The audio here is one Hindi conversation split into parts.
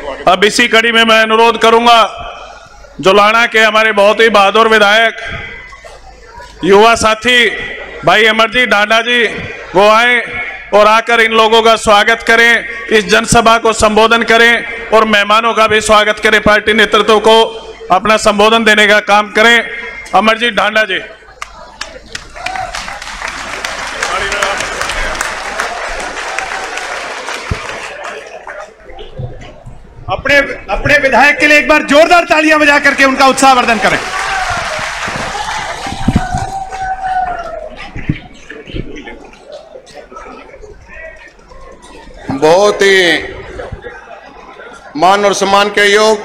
अब इसी कड़ी में मैं अनुरोध करूंगा जुलाना के हमारे बहुत ही बहादुर विधायक युवा साथी भाई अमरजीत ढांडा जी वो आए और आकर इन लोगों का स्वागत करें, इस जनसभा को संबोधन करें और मेहमानों का भी स्वागत करें। पार्टी नेतृत्व को अपना संबोधन देने का काम करें। अमरजीत ढांडा जी। अपने विधायक के लिए एक बार जोरदार तालियां बजा करके उनका उत्साहवर्धन करें। बहुत ही मान और सम्मान के योग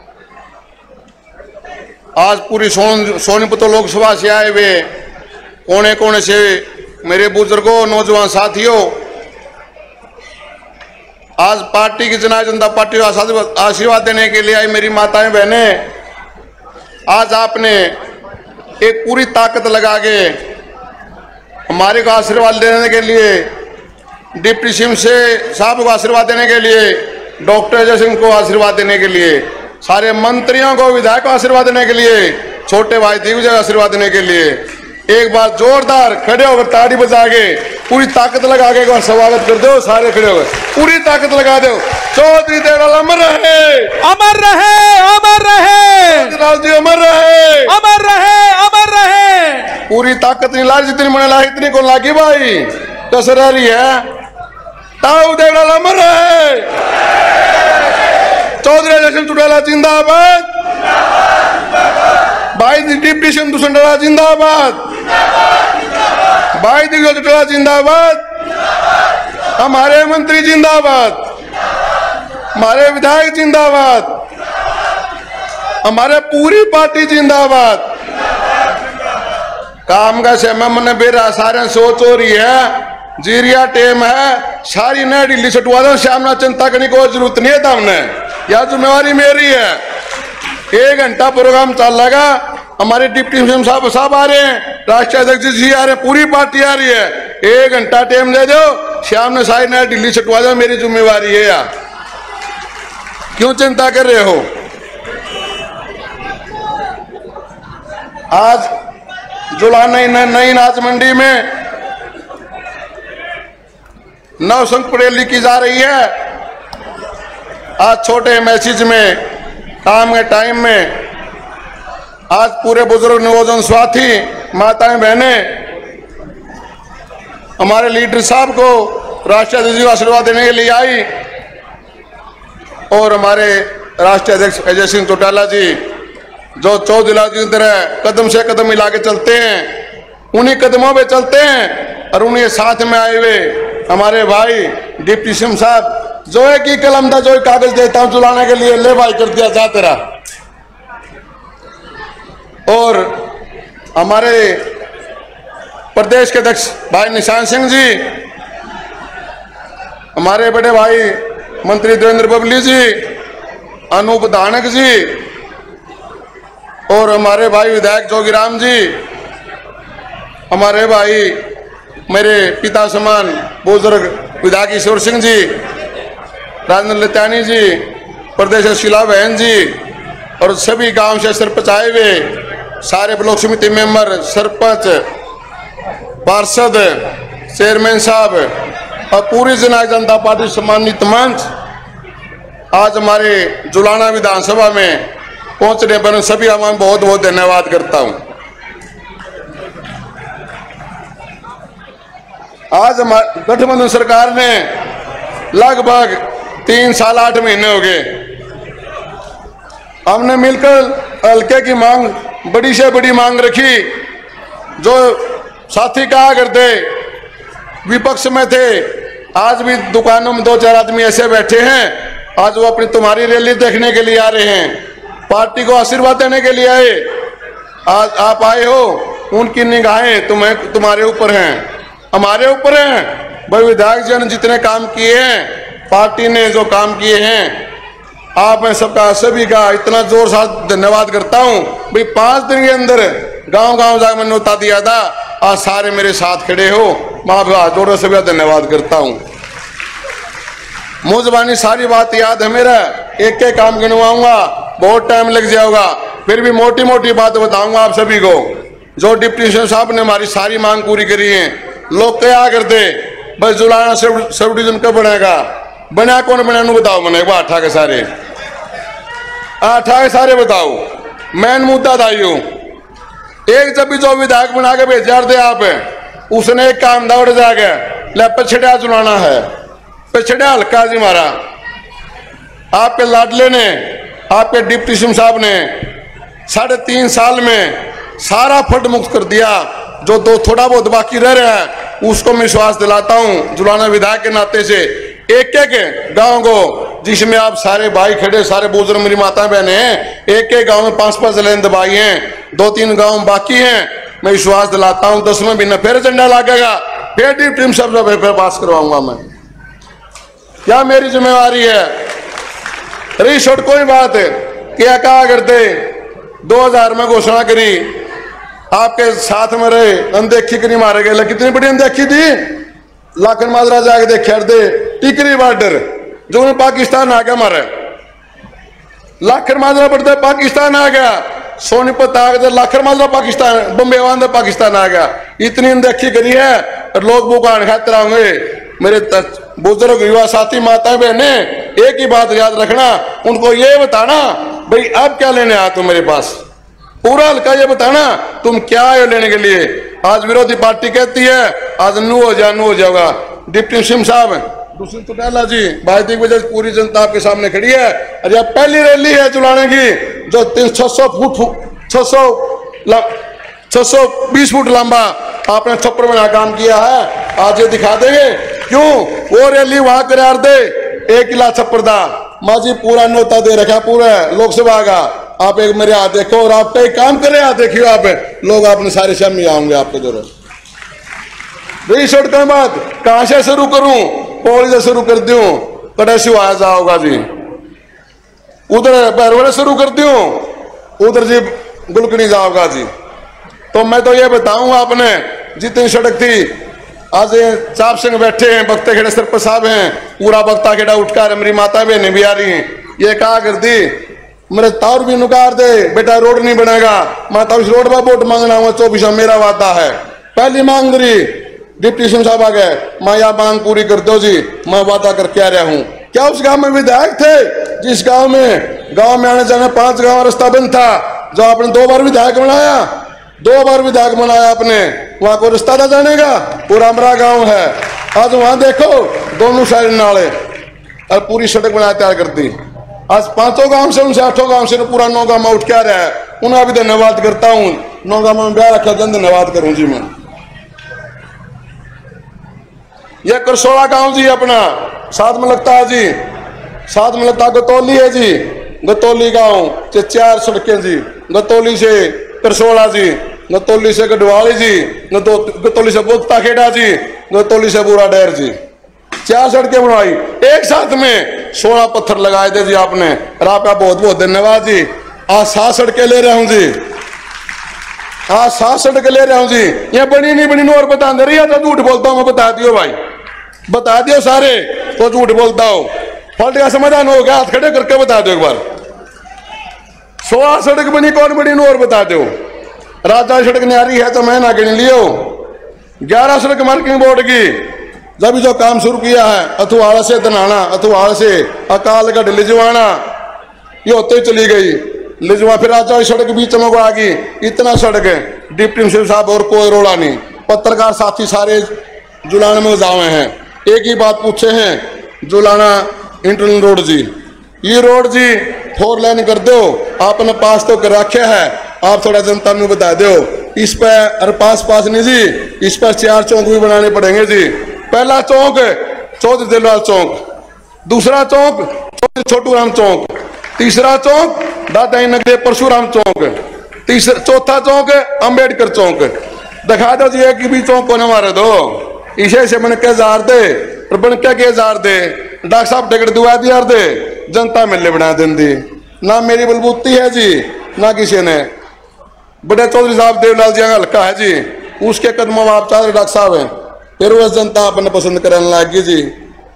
आज पूरी सोनीपत लोकसभा से आए हुए कोने कोने से मेरे बुजुर्गों, नौजवान साथियों, आज पार्टी की जनता पार्टी को आशीर्वाद देने के लिए आई मेरी माताएं बहनें, आज आपने एक पूरी ताकत लगा के हमारे को आशीर्वाद देने के लिए, डिप्टी सीएम से साहब को आशीर्वाद देने के लिए, डॉक्टर अजय सिंह को आशीर्वाद देने के लिए, सारे मंत्रियों को, विधायक को आशीर्वाद देने के लिए, छोटे भाई दिग्विजय को आशीर्वाद देने के लिए एक बार जोरदार खड़े होकर ताड़ी बजा के पूरी ताकत लगा के एक बार स्वागत कर दो। सारे खड़े होकर पूरी ताकत लगा दो। चौधरी देवलाल अमर रहे, अमर रहे, अमर रहे, जी अमर रहे, अमर रहे, अमर रहे। पूरी ताकत नहीं ला, जितनी मैंने ला इतनी को लागी भाई, कसर रही है। ताऊ देवलाल अमर रहे, चौधरी अजय सिंह चौटाला जिंदाबाद, भाई डिप्टी सीएम दुष्यंत जिंदाबाद, भाई दिग्विजय चौटाला जिंदाबाद, हमारे मंत्री जिंदाबाद, हमारे विधायक जिंदाबाद, हमारे पूरी पार्टी जिंदाबाद। काम का समय मैंने बेरा सारे सोच हो रही है, जीरिया टेम है, सारी नई दिल्ली छुटवा दो, श्यामला चिंता करने की जरूरत नहीं है। हमने यह जिम्मेवारी मेरी है। 1 घंटा प्रोग्राम चल लगा, हमारे डिप्टी सीएम साहब आ रहे हैं, राष्ट्रीय अध्यक्ष जी आ रहे हैं, पूरी पार्टी आ रही है। 1 घंटा टाइम दे दो, शाम ने सारी नई दिल्ली छुटवा दो, मेरी जिम्मेवारी है यार, क्यों चिंता कर रहे हो। आज जुलाना नई नाच मंडी में नवसंघ परेड लिखी जा रही है। आज छोटे मैसेज में, काम के टाइम में, आज पूरे बुजुर्ग, नौजवान साथी, माताएं बहनें हमारे लीडर साहब को राष्ट्रीय अध्यक्ष को आशीर्वाद देने के लिए आई और हमारे राष्ट्रीय अध्यक्ष अजय सिंह चौटाला जी जो 14 लाख की तरह कदम से कदम मिला के चलते हैं, उन्हीं कदमों पे चलते हैं। और उन्हीं साथ में आए हुए हमारे भाई डिप्टी सीएम साहब, जो एक ही कलम था, जो एक कागज देता हूं चलाने के लिए, ले भाई कर दिया जा तेरा। और हमारे प्रदेश के अध्यक्ष भाई निशान सिंह जी, हमारे बड़े भाई मंत्री देवेंद्र बबली जी, अनूप धानक जी, और हमारे भाई विधायक जोगीराम जी, हमारे भाई मेरे पिता समान बुजुर्ग विधायक ईश्वर सिंह जी, राजेंद्र लत्यानी जी, प्रदेश शीला बहन जी, और सभी गांव से सरपंच आए हुए, सारे ब्लॉक समिति मेंबर, सरपंच, पार्षद, चेयरमैन साहब और पूरी जनता पार्टी सम्मानित मंच, आज हमारे जुलाना विधानसभा में पहुंचने पर सभी हम बहुत बहुत धन्यवाद करता हूं। आज गठबंधन सरकार ने लगभग 3 साल 8 महीने हो गए, हमने मिलकर हल्के की मांग, बड़ी से बड़ी मांग रखी। जो साथी कहा करते विपक्ष में थे, आज भी दुकानों में 2-4 आदमी ऐसे बैठे हैं, आज वो अपनी तुम्हारी रैली देखने के लिए आ रहे हैं, पार्टी को आशीर्वाद देने के लिए आए। आज आप आए हो, उनकी निगाहें तुम्हारे ऊपर हैं, हमारे ऊपर हैं। भाई विधायक जी ने जितने काम किए हैं, पार्टी ने जो काम किए हैं, आप मैं सबका, सभी का इतना जोर से धन्यवाद करता हूं। भाई 5 दिन के अंदर गांव-गांव जाकर मैंने बता दिया था, आज सारे मेरे साथ खड़े हो, मैं आपका जोर से भी धन्यवाद करता हूं। मुझबानी सारी बात याद है मेरा, एक एक काम गिनवाऊंगा, बहुत टाइम लग जाएगा, फिर भी मोटी मोटी बात बताऊंगा आप सभी को। जो डिप्टी साहब ने हमारी सारी मांग पूरी करी है। लोग क्या करते बस जुलाना सब डिवीजन कब बनेगा, बना कौन बना बताओ मैंने एक बार आठा के सारे बताओ। मैन मुद्दा था यूं, एक जब भी जो विधायक बना के भेजा दे आप, उसने एक काम दौड़ जाके ले पछड़िया चुनाना है, पछड़िया हल्का जी मारा। आपके लाडले ने, आपके डिप्टी साहब ने 3.5 साल में सारा फंड मुक्त कर दिया। जो दो थोड़ा बहुत बाकी रह रहा है उसको मैं विश्वास दिलाता हूं जुलाना विधायक के नाते से, एक एक गांव को जिसमें आप सारे भाई खड़े, सारे बुजुर्ग मेरी माता बहने हैं, एक एक गांव में 5-5 लाइन दबाई हैं, 2-3 गांव बाकी हैं। मैं विश्वास दिलाता हूं 10वें महीने फिर झंडा लागेगा, फिर डिप्टी साहब फिर पास करवाऊंगा मैं। क्या मेरी जिम्मेवारी है? रही छोट कोई बात है क्या कहा करते 2000 में घोषणा करी, आपके साथ में रहे, अनदेखी करी मारे गए। कितनी बड़ी अनदेखी थी, लाखन माजरा जाके देखे दे टिकरी बॉर्डर जो उन्हें पाकिस्तान आ गया मारे, लाखन माजरा पड़ते पाकिस्तान आ गया, सोनीपत आ गया, लाखन माजरा पाकिस्तान, बम्बे वाले पाकिस्तान आ गया। इतनी अनदेखी करी है और लोग बुकान खाते होंगे। मेरे बुजुर्ग युवा साथी माताएं बहने, एक ही बात याद रखना, उनको ये बताना भाई अब क्या लेने आया तुम मेरे पास, पूरा हल्का ये बताना तुम क्या आए लेने के लिए। आज विरोधी पार्टी कहती है आज नू हो जाएगा। डिप्टी साहब दूसरी तो डाला जी भाई वजह से पूरी जनता आपके सामने खड़ी है। अरे अब पहली रैली है चुनाने की जो 620 फुट लंबा आपने छप्पर में काम किया है, आज ये दिखा देंगे। क्यों वो रैली वहां करार दे 1 किला छप्पर दा माजी पूरा न्योता दे रखा पूरा लोकसभा का। आप एक मेरे हाथ देखो और आप कई काम करे हाथ देखियो, आप लोग आपने सारे शामी आऊंगे आपको जरूर। रही शॉर्ट का बात कहां से शुरू करूं, पौड़ी से शुरू कर दूं, कड़ेसी आया जाओगा जी, उधर बैरवड़े शुरू कर दूं, उधर जी गुलकनी जाओगा जी। तो मैं तो ये बताऊंगा आपने जितनी सड़क थी, आज चाप सिंह बैठे हैं, बख्ते खेड़े सरपंच साहब हैं, पूरा बख्ता खेड़ा उठकर मेरी माता बहनें भी आ रही हैं, ये कहा कर दी मेरे तार भी नुकार दे बेटा रोड नहीं बनेगा, माता उस रोड पर वोट मांगना हुआ 24 मेरा वादा है। पहली मांग करी डिप्टी साहब आ गए, मैं यह मांग पूरी कर दो जी, मैं वादा करके आ रहा हूँ। क्या उस गांव में विधायक थे जिस गांव में आने जाने 5 गांव रास्ता बंद था, जो आपने 2 बार विधायक बनाया, 2 बार विधायक बनाया आपने, वहां को रास्ता ना जाने का पूरा हमारा गांव है। आज वहां देखो दोनों साइड नाले और पूरी सड़क बना तैयार कर दी। आज 5 गांव से उनसे 8 गांव से पूरा 9 गांव उठ के आ रहा है, उन्हें भी धन्यवाद करता हूँ। 9 गांव में ब्याह रखा धन्यवाद करूं जी मैं। यह करसोड़ा गांव जी अपना साथ में लगता है जी, साथ में लगता गतौली है जी, गतौली गांव से 4 सड़कें जी, गतौली से करसोड़ा जी, गतौली से गढ़वाली जी, गतौली से बोगता खेड़ा जी, गतौली से बुरा डेर जी, 4 सड़कें बनवाई एक साथ में, 16 पत्थर लगाए थे जी आपने, और आपका बहुत बहुत धन्यवाद जी। आज 7 सड़कें ले रहा हूं जी, आज 7 सड़कें ले रहा हूं जी। ये बनी नहीं बनी और बता दे रही है तो झूठ बोलता हूं मैं, बता दियो भाई, बता दियो सारे तो झूठ बोलता हूं। फॉल्ट का समाधान हो गया, हाथ खड़े करके बता दो एक बार। 16 सड़क बनी कौन बनी और बता दो। राजा सड़क न्यारी है तो मैं ना गिन लियो। 11 सड़क मार्किंग बोर्ड की जब जो काम शुरू किया है, अथुआड़ा से धनाना, अथुआड़ा से अकालगढ़ लिजवाना, ये होते चली गई लिजवा, फिर राजा सड़क बीच में आ गई। इतना सड़क है डिप्टी साहब और कोई रोड़ा नहीं। पत्रकार साथी सारे जुलाना में जावे हैं, एक ही बात पूछे हैं, जुलाना इंटरनल रोड जी, ये रोड जी 4 लाइन कर दो, आपने पास तो कर रखा है, आप थोड़ा जनता में बता दो। इस पर पास नहीं जी, इस पर 4 चौक भी बनाने पड़ेंगे जी। पहला चौक चौधरी दिलवाल चौक, दूसरा चौक चौधरी छोटू राम चौक, तीसरा चौक दादा नगरे परशुराम चौक, चौथा चौक अंबेडकर चौक। दिखा दो जी एक भी चौक को न मारे दो, इसे से बन के जार दे और बन के जार दे, डॉक्टर साहब टिकट दुआ दिया दे, जनता मिलने बना देंदी। ना मेरी बलबूती है जी ना किसी ने। बड़े चौधरी साहब देवलाल जी हल्का है जी, उसके कदमों में आप चार डॉक्टर साहब हैं, फिर वह जनता अपने पसंद करने लगी जी।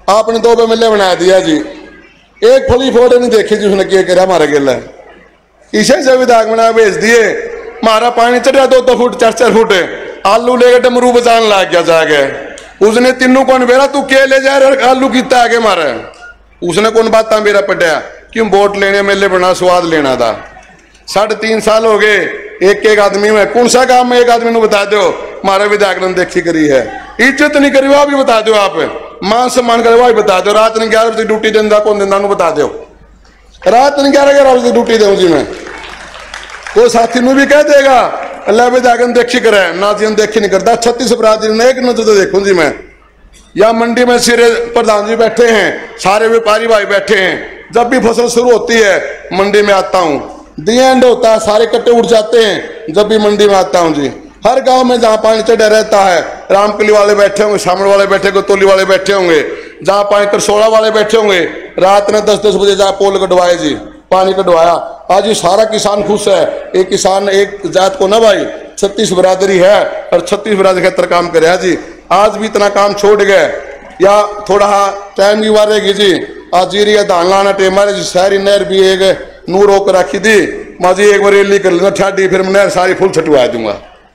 आपने 2 MLA बना दिया जी, एक फली फोटो नहीं देखी जी उसने क्या करा हमारे गिला, इसे से विधायक बना भेज दिए, हमारा पानी चढ़ा 2-2 फुट 4-4 फुट, आलू लेकर डमरू बचाने लग गया जाके, उसने तीनों कौन बेरा तू क्या ले जा रहा आलू कितना आगे मारे, उसने कौन बात मेरा पटिया क्यों वोट लेने मेले बना स्वाद लेना था। 3.5 साल हो गए, एक आदमी में कौन सा काम में एक आदमी ने बता दो हमारे विधायक ने देखी करी है, इज्जत नहीं करी वो भी बता दो, आप मान सम्मान करे वो भी बता दो, रात ने 11 बजे ड्यूटी देना कौन देना बता दो, रात ने 11 बजे ड्यूटी दूँ जी मैं, कोई साथी में भी कह देगा अल्लाह विधायक ने देखी करे ना जी देखी नहीं करता। 36 बरादरी ने एक नजर तो देखूं जी मैं, या मंडी में सिरे प्रधान जी बैठे हैं, सारे व्यापारी भाई बैठे हैं, जब भी फसल शुरू होती है मंडी में आता हूँ, दी एंड होता है सारे कट्टे उड़ जाते हैं जब भी मंडी में आता हूँ जी। हर गांव में जहाँ पानी चढ़ा रहता है, रामकली वाले बैठे होंगे, शामल वाले बैठे गोतोली वाले बैठे होंगे, जहाँ पानी करसोड़ा वाले बैठे होंगे, रात ने 10-10 बजे जहाँ पोल कटवाए जी, पानी कटवाया। आज ये सारा किसान खुश है, एक किसान एक जात को ना भाई 36 बरादरी है और 36 बरादरी के काम करे जी। आज भी इतना काम छोड़ गए या थोड़ा टाइम की बात रहेगी जी, आज जीरी या धान लाना टेम मारे जी, सारी नहर भी एक नूर रोक रखी थी माँ जी, एक बार रैली कर लेना ठाडी, फिर मैं नहर सारी फुल छटवा दूंगा।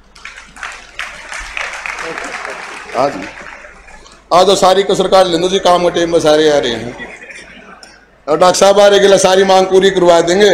आज तो सारी कसर काट लेंगे जी, काम के टेम में सारे आ रहे हैं और डॉक्टर साहब आ रहे सारी मांग पूरी करवा देंगे।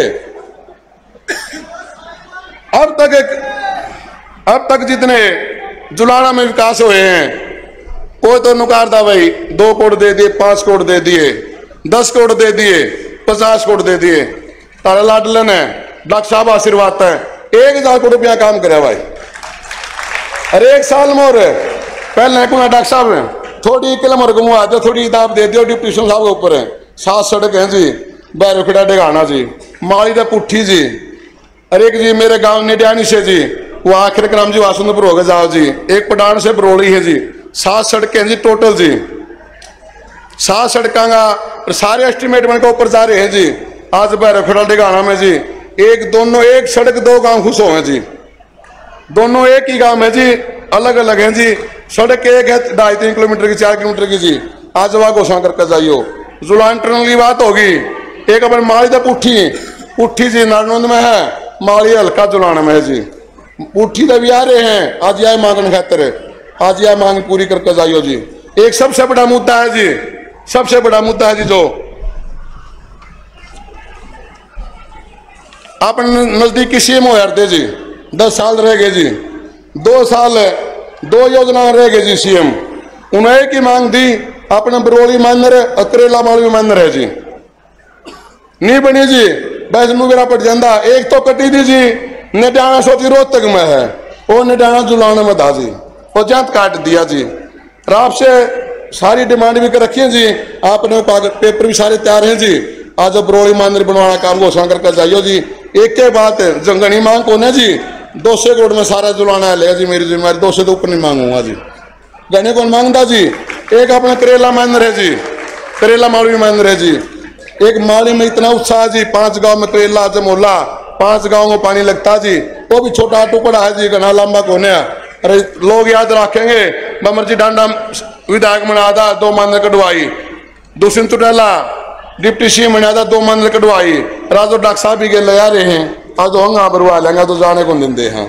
अब तक जितने जुलाना में विकास हुए हैं, कोई तो नुकारदा भाई 2 करोड़ दे दिए, 5 करोड़ दे दिए, 10 करोड़ दे दिए, 50 करोड़ दे दिए, तारा लाडलन है, डॉक्टर साहब आशीर्वाद है, 1000 करोड़ रुपया काम करे भाई। अरे 1 साल मोर पहले को डॉक्टर साहब ने थोड़ी किलम और घुमा दो, थोड़ी किताब दे दियो, डिप्टी साहब के ऊपर है 7 सड़क है जी, बैरखड़ा डेगाना जी, माली दा पुट्ठी जी, अरे एक जी मेरे गांव निड्यानी से जी, वो आखिर क्रम जी वासुंदपुर हो गए जाओ जी, एक पटान से बरोड़ी है जी, 7 सड़कें जी टोटल जी, 7 सड़कों का सारे एस्टिमेट बन के ऊपर जा रहे हैं जी। आज बैरखड़ा डेगाना में जी एक सड़क 2 गांव खुश हो जी, दोनों एक ही गांव है जी, अलग अलग है जी, सड़क एक है 2.5-3 किलोमीटर की, 4 किलोमीटर की जी, आज वह घोषणा करके जाइयो। जुलान टनल की बात होगी, एक अपन माली दा पुट्ठी जी नारनौंद में है, माली हल्का जुलाना में है जी, पुट्ठी तो भी आ रहे हैं, आज यह मांगने खातर आज यह मांग पूरी करके जाइयो जी। एक सबसे बड़ा मुद्दा है जी, सबसे बड़ा मुद्दा है जी, जो अपने नजदीकी सीएम हो यार जी, 10 साल रह गए जी, 2 साल 2 योजना रह गए जी सीएम, उन्हें एक ही मांग दी अपने बरोली मंदिर करेला मालवी मंदिर है जी, नहीं बनी जी, वैष्णो मेरा पट जाता, एक तो कटी थी जी, निडाना सोची रोहतक में है, वो निडाना जुलाना में था जी, वो जात काट दिया जी। और आपसे सारी डिमांड भी कर रखी है जी, आपने पेपर भी सारे तैयार हैं जी, आज बरोली मंदिर बनवाना काम घोषणा करके जाइयो जी। एक के बात जंगनी मांग कौन है जी, 200 करोड़ में सारा जुलाना ले जी, मेरी जिम्मेदारी 200 तो ऊपर नहीं मांगूंगा जी, गने कौन मांगता जी। एक अपना करेला मंदिर है जी, करेला मालवी मंदिर है जी, एक माली में इतना उत्साह जी, 5 गांव में करेला जमोला, 5 गांव में पानी लगता जी, वो भी छोटा टुकड़ा है जी, घना लंबा कोने। अरे लोग याद रखेंगे बमर जी डांडा विधायक बना था, 2 मंदिर कटवाई, दूसरी तुटेला डिप्टी सीएम बना था, 2 मंदिर कटवाई, राजो डॉक्टर साहब भी गए ले आ रहे हैं, आज तो हंगा बरवा लेंगे तो जाने को दिन दे हैं।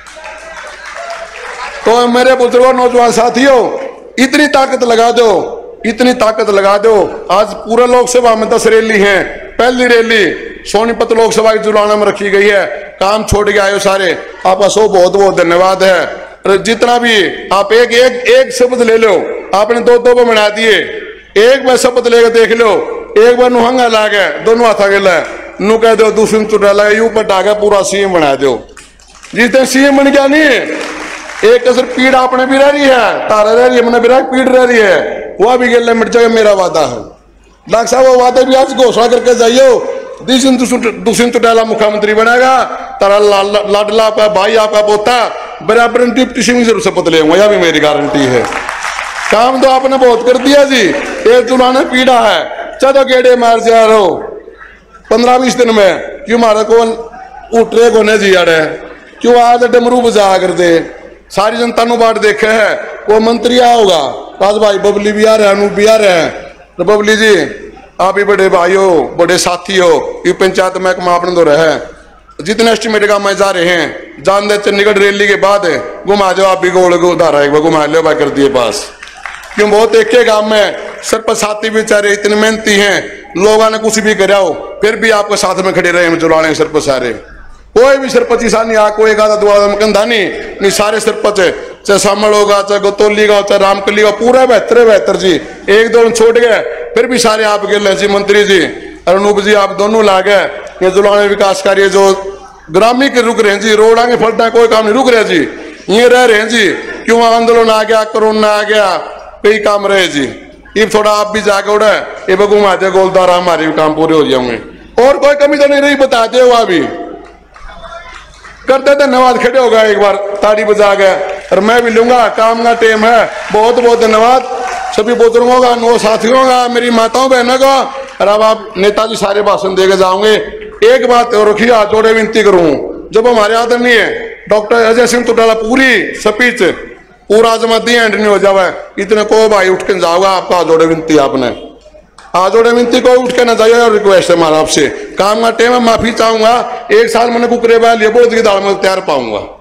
तो मेरे बुजुर्गों नौजवान साथियों, इतनी ताकत लगा दो, इतनी ताकत लगा दो। आज पूरे लोकसभा में 10 रैली हैं, पहली रैली सोनीपत लोकसभा की जुलाना में रखी गई है, काम छोड़ के आयो सारे, आपका सो बहुत बहुत धन्यवाद है। जितना भी आप एक शब्द ले लो, आपने 2 बना दिए, एक बार शपथ लेकर देख लो, एक बार नुहंगा ला गए, दोनों हाथा गला नु कह दो, दूसरी चुटा लगा यू पटा के पूरा सीएम बना दो। जिस दिन सीएम बन गया नहीं, एक कसर पीड़ आपने भी रह रही है, तारा रह रही है, मैंने भी पीड़ रह रही है, वह भी गले मिट जाएगा, मेरा वादा है। डॉक्टर साहब वो वादे भी आज घोषणा करके जाइयो, दूसरी चुटाला मुख्यमंत्री बनेगा, तारा लाडला आपका भाई आपका पोता बराबर डिप्टी सीएम से शपथ लेंगे, यह भी मेरी गारंटी है। काम तो आपने बहुत कर दिया जी, एक जुलाना पीड़ा है, चलो गेड़े मार जा रहे हो 15-20 दिन में, क्यों मारा कौन उठरे कोने जी यार, क्यों आज डमरू बजा कर दे, सारी जनता नु बाट देखे है, वो मंत्री आ होगा, राज भाई बबली भी आ रहे हैं, अनूप भी आ रहे हैं, तो बबली जी आप ही बड़े भाई हो, बड़े साथी हो, ये पंचायत महकमा अपने तो रहे जितने एस्टिमेट का मैं जा रहे हैं जान दे चंडीगढ़ रैली के बाद घुमा जाओ आप भी गोल उधारा एक बार घुमा लो भाई कर दिए पास। क्यों बहुत एक के गांव में सरपंच साथी बेचारे इतने मेहनती हैं, लोगों ने कुछ भी कराओ फिर भी आपके साथ में खड़े रहे हम जुलाने सरपंच सारे। कोई भी सरपंच ऐसा नहीं आ कोई एक आधा दुआ कंधा नहीं सारे सरपंच चाहे सामल होगा चाहे गोतोली का चाहे रामकली का पूरा बेहतर जी, एक दो छोड़ गए फिर भी सारे आप गिर जी मंत्री जी अनूप जी आप दोनों ला गए। ये जुलाने विकास कार्य जो ग्रामीण के रुक रहे हैं जी, रोड आगे फलता कोई काम नहीं रुक रहे जी, ये रह रहे हैं जी। क्यों आंदोलन आ गया कोरोना आ गया कई काम रहे जी, ये थोड़ा आप भी जाके उड़े ये घुमा दे गोलदारा हमारे भी काम पूरे हो जाएंगे और कोई कमी तो नहीं रही बताते हो अभी करते धन्यवाद खड़े हो गए एक बार ताड़ी बजा गए और मैं भी लूंगा काम का टाइम है। बहुत बहुत धन्यवाद सभी बुजुर्गों का, नो साथियों का, मेरी माताओं बहनों का। और अब आप नेताजी सारे भाषण देके जाओगे। एक बात और रखिए हाथ जोड़े विनती करूं, जब हमारे आदरणीय डॉक्टर अजय सिंह टोटाला पूरी स्पीच पूरा जमा दिया एंड नहीं हो जावे इतने को भाई उठ के जाओगा आपका हाथ जोड़े विनती आपने हाथ जोड़े विनती को उठ के ना जाइए और रिक्वेस्ट है हमारा आपसे काम का टाइम है माफी चाहूंगा। एक साल मैंने कुकरे लिए बोल दी दाल में तैयार पाऊंगा।